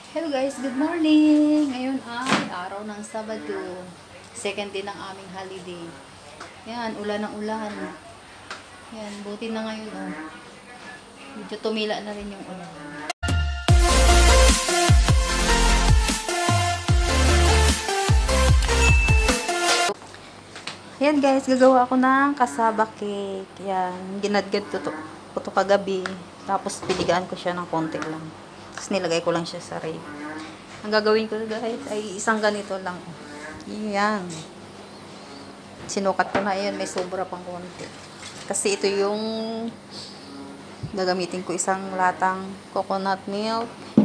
Hello guys, good morning! Ngayon ay araw ng Sabado. Second day ng aming holiday. Yan, ulan ng ulan. Yan, buti na ngayon oh. Medyo tumila na rin yung ulan. Yan guys, gagawa ako ng kasaba cake. Yan, ginadgad ko to kagabi. Tapos pinigaan ko siya ng konti lang. Tapos nilagay ko lang siya sa rave. Ang gagawin ko guys ay isang ganito lang. Yan. Sinukat ko na yan. May sobra pang konti. Kasi ito yung gagamitin ko, isang latang coconut milk,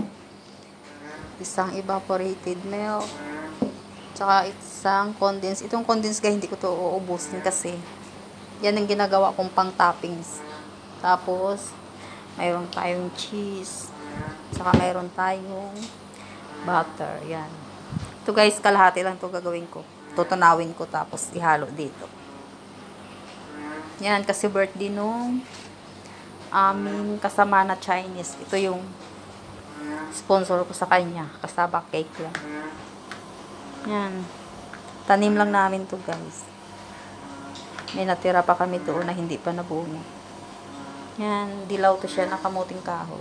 isang evaporated milk, tsaka isang condensed. Itong condensed guys, hindi ko to uubusin kasi yan ang ginagawa kong pang toppings. Tapos mayroon tayong cheese, tsaka mayroon tayong butter. Yan. Ito guys, kalahati lang to gagawin ko. Tutunawin ko tapos ihalo dito. Yan, kasi birthday nung aming kasama na Chinese. Ito yung sponsor ko sa kanya. Kasaba cake lang. Yan. Tanim lang namin to guys. May natira pa kami doon na hindi pa nabunga. Yan, dilaw to siya, nakamuting kahoy.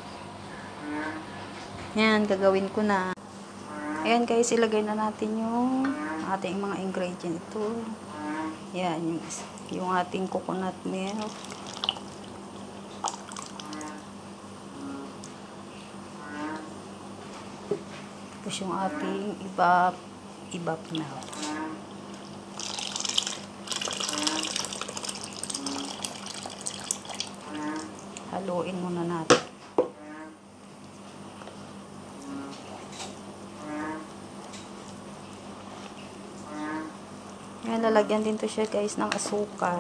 Yan, gagawin ko na. Ayan guys, ilagay na natin yung ating mga ingredient. Ito. Yan, yung ating coconut milk. Tapos yung ating ibap milk. Haluin muna natin. Yan, lalagyan din to siya guys ng asukal.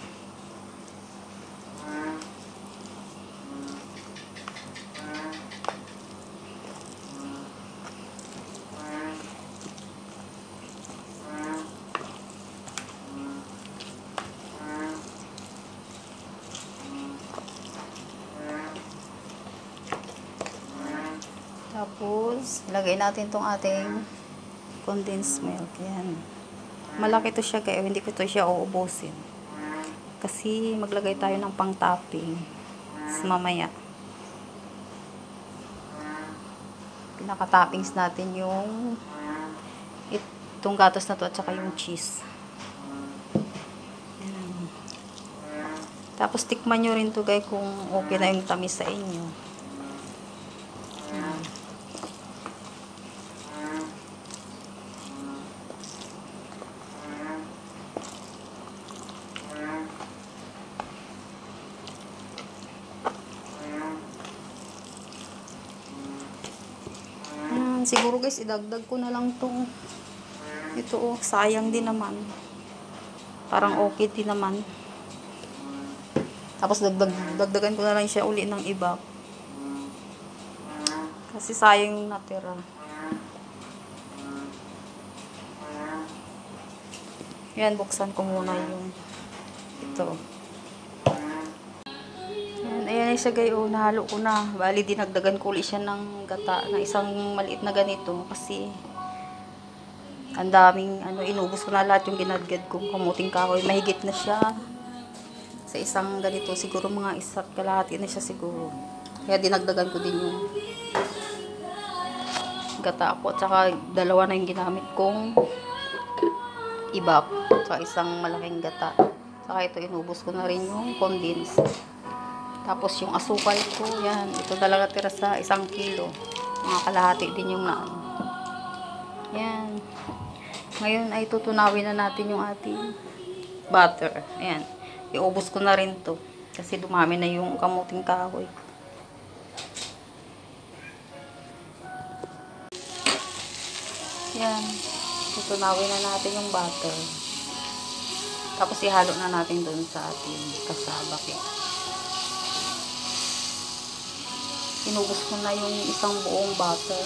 Tapos, lagay natin tong ating condensed milk. Yan. Malaki to siya kaya hindi ko to siya uubusin. Kasi maglagay tayo ng pang-topping mamaya. Pinaka-toppings natin yung itong gatos na to at saka yung cheese. Yan. Tapos tikman nyo rin to guys kung okay na yung tamis sa inyo. Yan. Siguro guys, idagdag ko na lang tong ito oh, sayang din naman. Parang okay din naman. Tapos dagdagan ko na lang siya uli ng iba. Kasi sayang yung natira. Yan, buksan ko muna yung ito. Ayan siya guys, oh, nahalo ko na. Bali, dinagdagan ko ulit siya ng gata na isang maliit na ganito kasi ang daming inubos ko na lahat yung ginadgad kong kamuting kahoy. Mahigit na siya sa isang ganito. Siguro mga isa't kalahati na siya siguro. Kaya dinagdagan ko din yung gata ko. At saka dalawa na yung ginamit kong ibap. Saka isang malaking gata. Saka ito inubos ko na rin yung condensed. Tapos yung asukal ko, yan. Ito talaga tira sa 1 kilo. Mga kalahati din yung na. Yan. Ngayon ay tutunawin na natin yung ating butter. Ayan. Iubos ko na rin to. Kasi dumami na yung kamuting kahoy. Yan. Tutunawin na natin yung butter. Tapos ihalo na natin doon sa ating kasaba cake. Inubos ko na yung isang buong butter.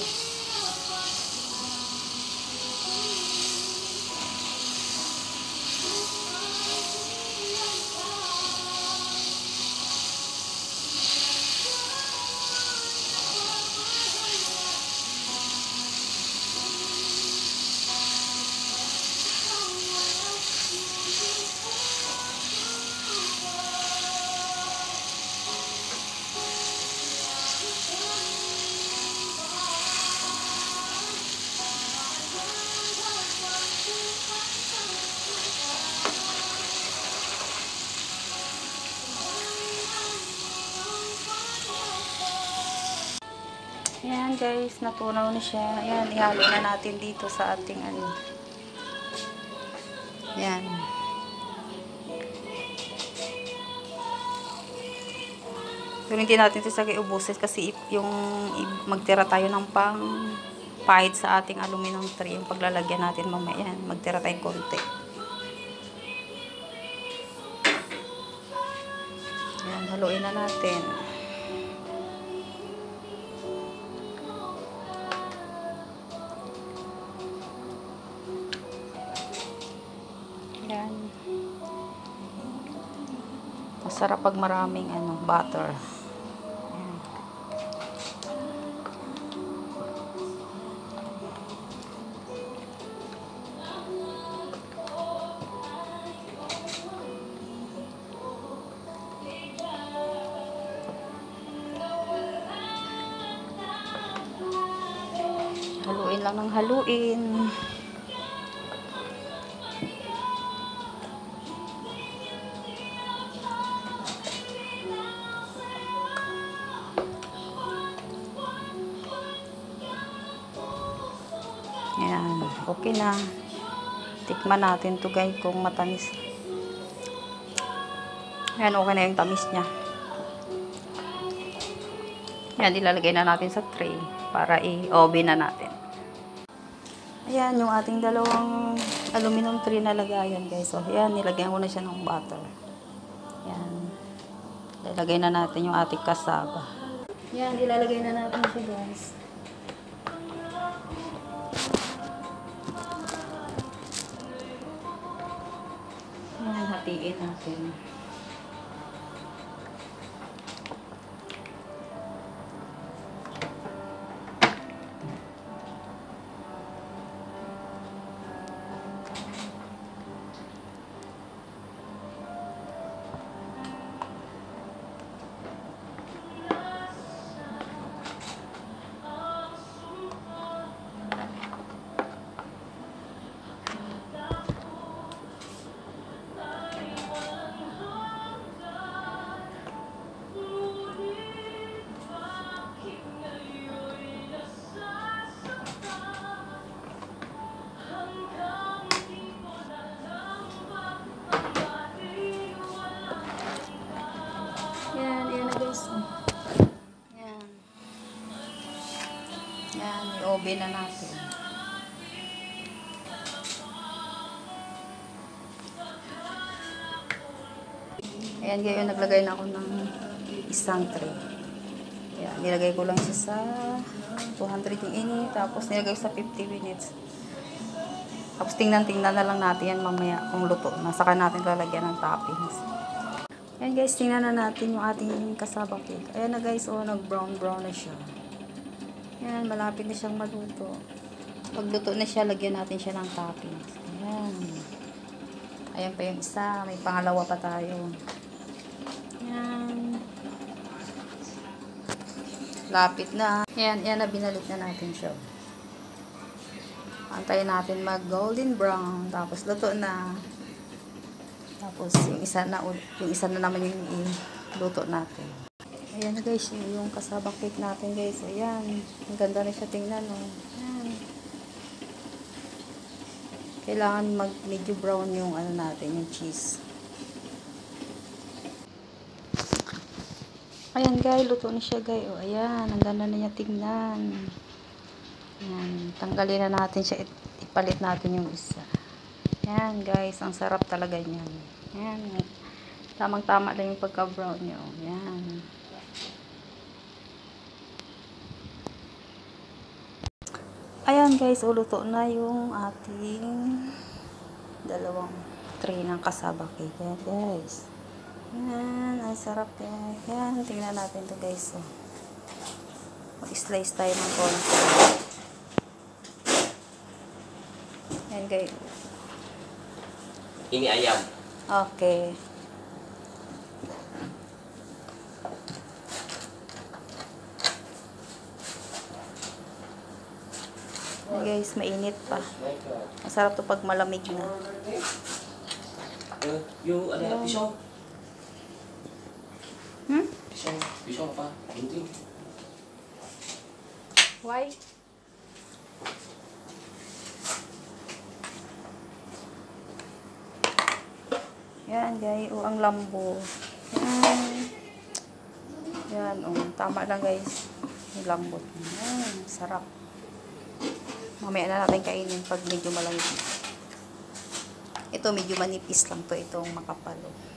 Ayan guys, natunaw na siya. Ayan, ihalo na natin dito sa ating ano. Ayan. Pero hindi natin ito sagay ubusin kasi yung magtira tayo ng pang pahid sa ating aluminum tray. Yung paglalagyan natin mamaya. Ayan, magtira tayong konti. Ayan, haluin na natin. Ayan. Masarap pag maraming butter. Ayan. Haluin lang ng haluin. Ayan, okay na. Tikman natin to guys kung matamis. Ayan, okay na yung tamis niya. Ayan, ilalagay na natin sa tray para i-oven na natin. Ayan, yung ating dalawang aluminum tray na lagayan guys. So, ayan, nilagyan ko na siya ng butter. Ayan. Ilalagay na natin yung ating kasaba. Ayan, ilalagay na natin siya guys. Ayan, hatiin natin. Ayan na guys. Ayan. Ayan, i-oven na natin. Ayan, ngayon naglagay na ako ng isang tray. Ayan, nilagay ko lang siya sa 200 yung init, tapos nilagay ko sa 50 minutes. Tapos tingnan na lang natin yan mamaya kung luto na. Saka natin lalagyan ng toppings. Ayan guys, tingnan na natin yung ating kasaba cake. Ayan na guys, oh, nag-brown na siya. Ayan, malapit na siyang maluto. Pag luto na siya, lagyan natin siya ng toppings. Ayan. Ayan pa yung isa. May pangalawa pa tayo. Ayan. Lapit na. Ayan, ayan na, binalik na natin siya. Antayin natin mag golden brown. Tapos luto na. Tapos yung isa na naman yung luto natin. Ayan guys, yung kasaba cake natin guys. Ayan, ang ganda na siya tingnan. Oh. Ayan. Kailangan mag medyo brown yung natin, yung cheese. Ayan guys, luto na siya guys. Oh, ayan, ang ganda na niya tingnan. Ayan, tanggalin na natin siya. Ipalit natin yung isa. Ayan guys, ang sarap talaga niyan. Ayan, tamang-tama lang yung pagka-brown nyo. Ayan. Ayan guys, uluto na yung ating dalawang tray ng kasaba cake. Ayan guys. Ayan, ang sarap guys. Ayan, tingnan natin to guys. So, mag-slice tayo ng konti. Ayan guys. Ini ayam. Okay. Guys, mainit pa. Masarap to pag malamig na. Yung pisau. Hmm? Pisau apa? Gunting. Why? Yan, guys. O, ang lambo. Yan. Yan, o. Tama lang, guys. Yung lambot. Yan, sarap. Mamaya na natin kainin pag medyo malamig. Ito, medyo manipis lang to. Itong makapal.